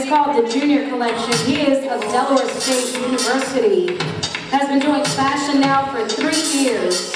called the Junior Collection. He is of Delaware State University. Has been doing fashion now for 3 years.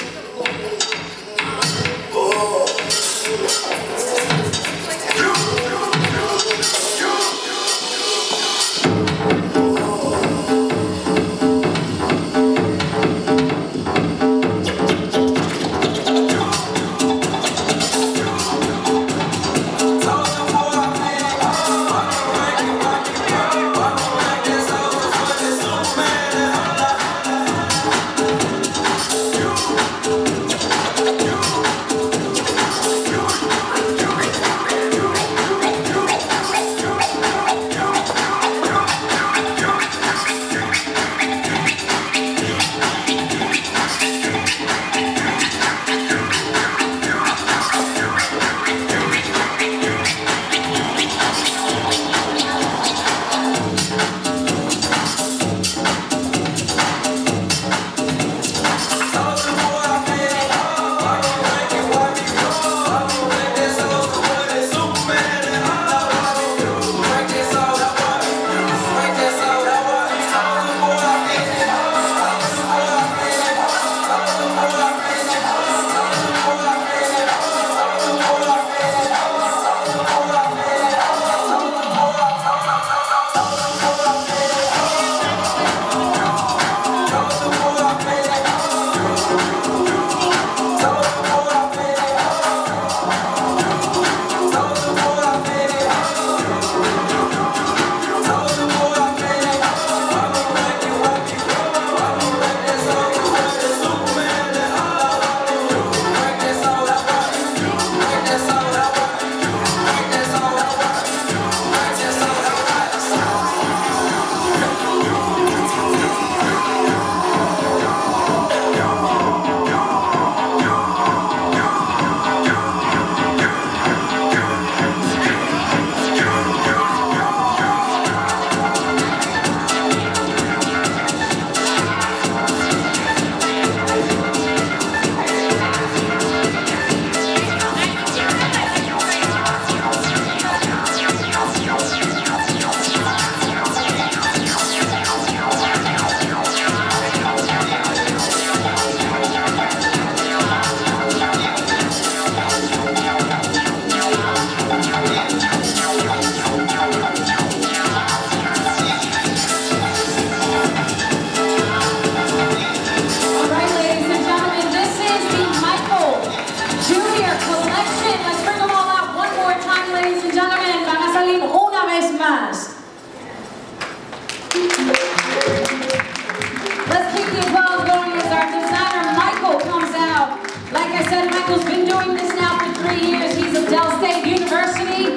Let's keep the applause going as our designer Michael comes out. Like I said, Michael's been doing this now for 3 years. He's at Del State University.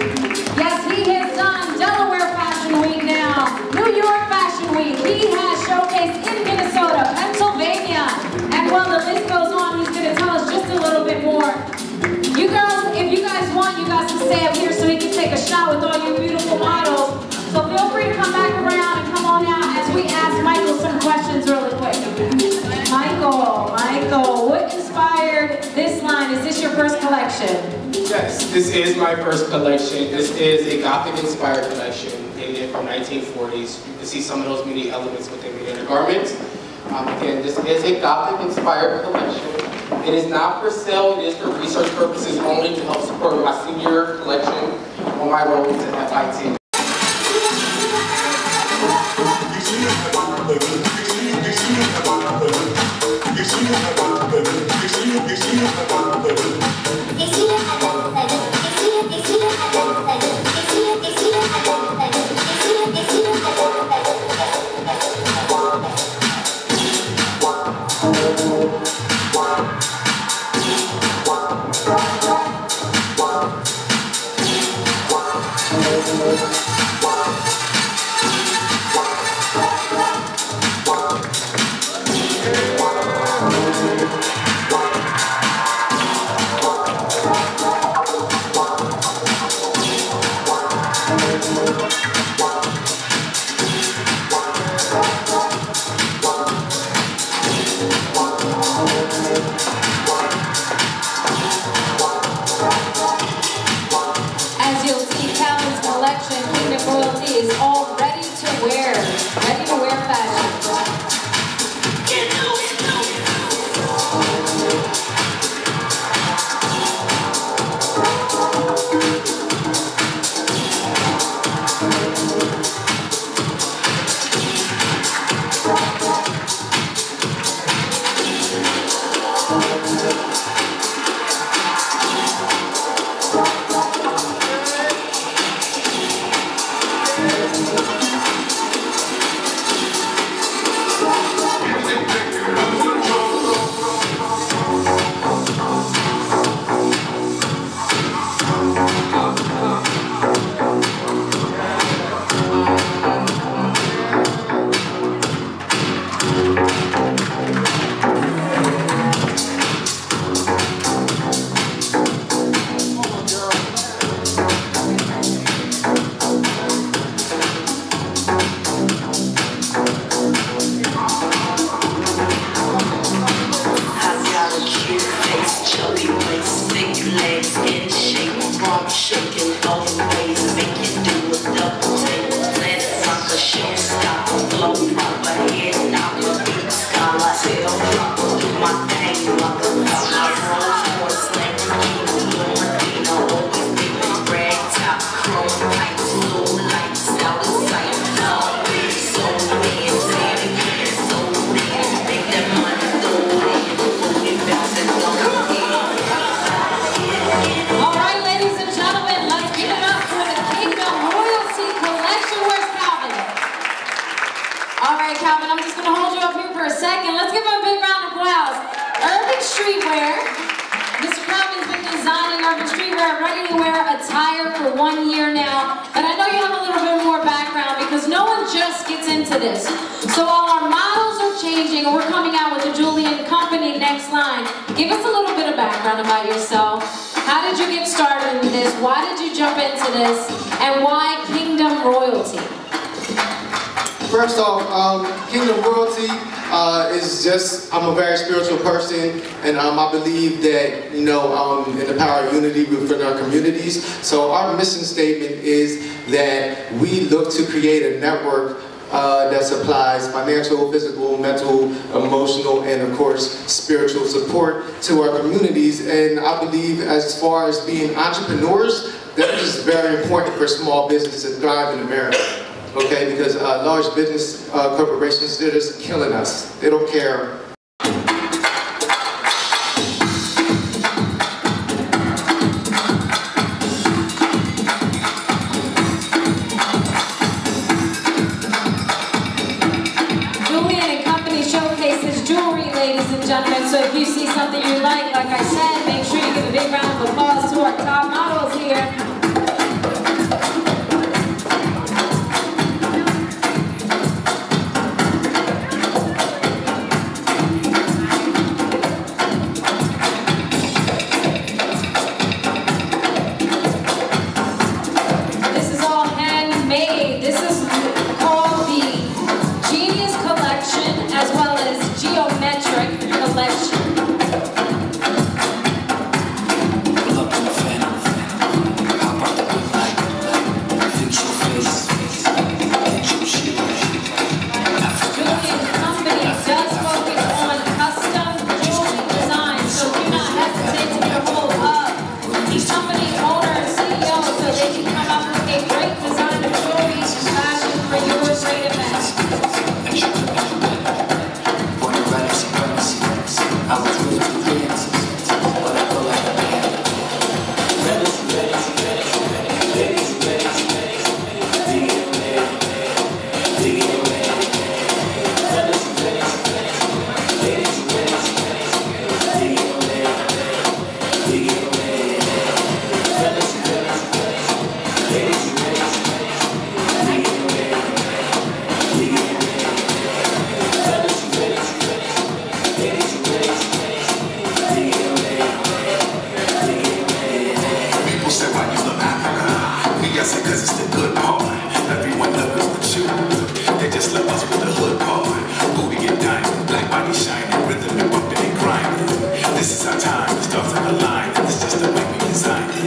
Yes, he has done Delaware Fashion Week now, New York Fashion Week. He has showcased in Minnesota, Pennsylvania, and well, the list goes on. He's going to tell us just a little bit more. You girls, if you guys want, you guys can stay up here so he can take a shot with all you beautiful models. So feel free to come back around and come on out as we ask Michael some questions really quick. Michael, what inspired this line? Is this your first collection? Yes, this is my first collection. This is a Gothic-inspired collection dated from 1940s. You can see some of those many elements within the undergarments. Again, this is a Gothic-inspired collection. It is not for sale, it is for research purposes only to help support my senior collection on my road to FIT. wear. Ready to wear fashion. Calvin, I'm just going to hold you up here for a second. Let's give him a big round of applause. Urban Streetwear. Mr. Calvin's been designing Urban Streetwear, ready-to-wear attire for 1 year now. But I know you have a little bit more background because no one just gets into this. So while our models are changing and we're coming out with the Julian Company next line, give us a little bit of background about yourself. How did you get started in this? Why did you jump into this? And why Kingdom Royalty? First off, Kingdom Royalty is just, I'm a very spiritual person, and I believe that, you know, in the power of unity within our communities. So our mission statement is that we look to create a network that supplies financial, physical, mental, emotional, and of course, spiritual support to our communities. And I believe as far as being entrepreneurs, that is very important for small businesses to thrive in America. Okay, because large business corporations, they're just killing us. They don't care. Julian and Company showcases jewelry, ladies and gentlemen. So if you see something you like I said, make sure you give a big round of applause to our top models here.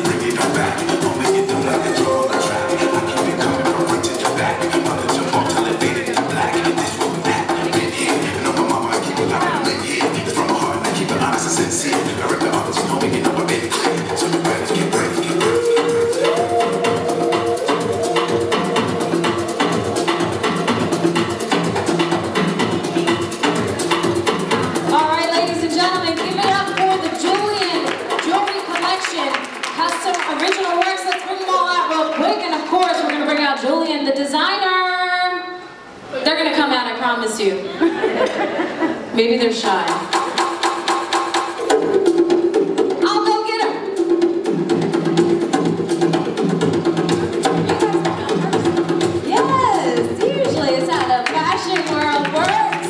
Don't let it draw the trap. I keep it coming from front to the back. Mother jump off till it promise you. Maybe they're shy. I'll go get them. Yes, usually it's how the fashion world works.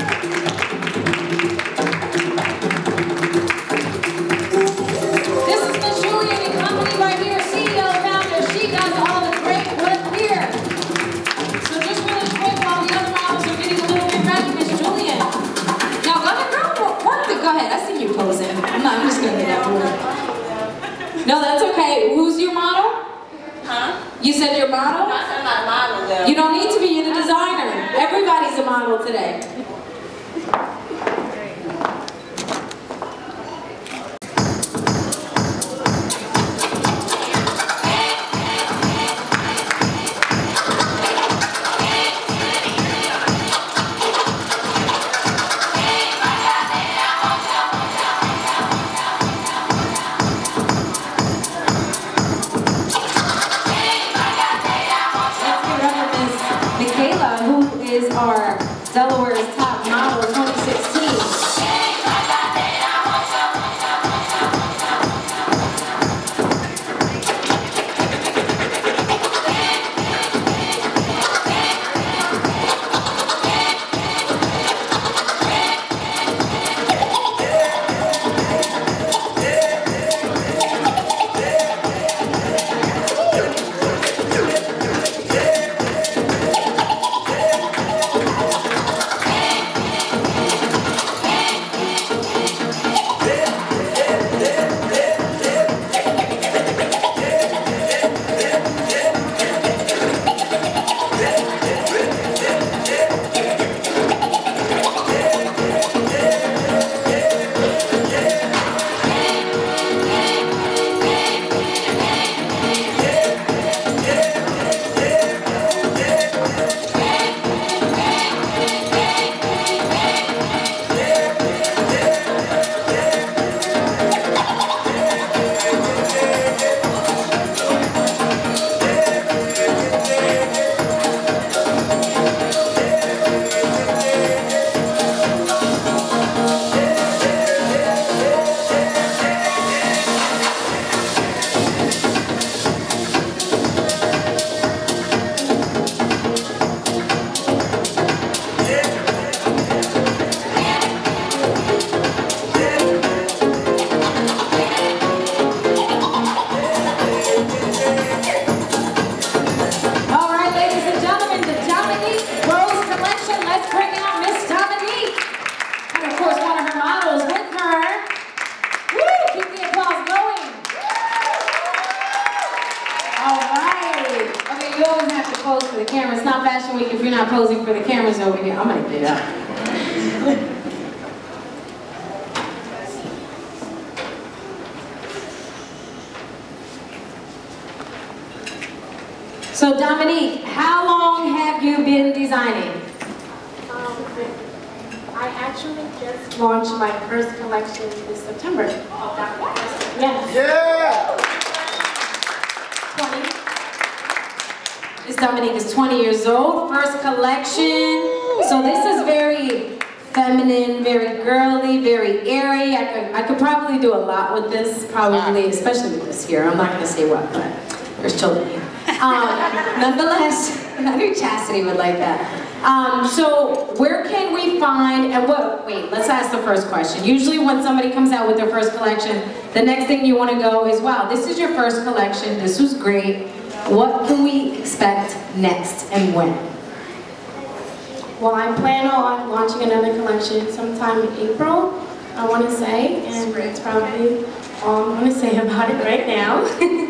This is Miss Julian and company right here, CEO, founder. She does all the great work here. So just really quick, while the other models are getting a little bit ready, Miss Julian. Now go ahead, girl, work it. Go ahead. I see you posing. I'm just gonna get that for you. No, that's okay. Who's your model? Huh? You said your model? I said my model though. You don't need to be. You're the designer. Everybody's a model today. Our Delaware's top model 2016. Pose for the camera. It's not Fashion Week if you're not posing for the cameras over here. I'm gonna get it up. So Dominique, how long have you been designing? I actually just launched my first collection this September. Yes. Yeah! 20. This Dominique is 20 years old, first collection. So this is very feminine, very girly, very airy. I could probably do a lot with this, probably, especially with this here. I'm not gonna say what, but there's children here. Nonetheless, I knew Chastity would like that. So where can we find, and wait, let's ask the first question. Usually when somebody comes out with their first collection, the next thing you wanna go is, wow, this is your first collection, this was great. What can we expect next and when? Well, I plan on launching another collection sometime in April, I want to say, and it's probably all I'm going to say about it right now.